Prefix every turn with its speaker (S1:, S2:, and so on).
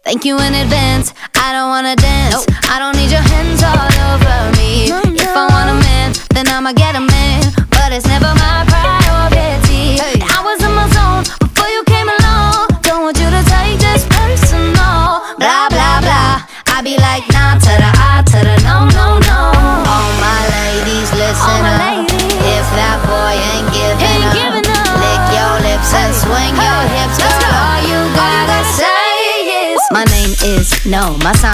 S1: Thank you in advance, I don't wanna dance. I don't need your hands all over me. If I want a man, then I'ma get a man, but it's never my priority. I was in my zone before you came along. Don't want you to take this personal. Blah, blah, blah. I be like, nah to the I to the no, no, no. All my ladies, listen up. If that boy ain't giving up, lick your lips and swing your hips. Girl, all you gotta say is, my name is no, my sign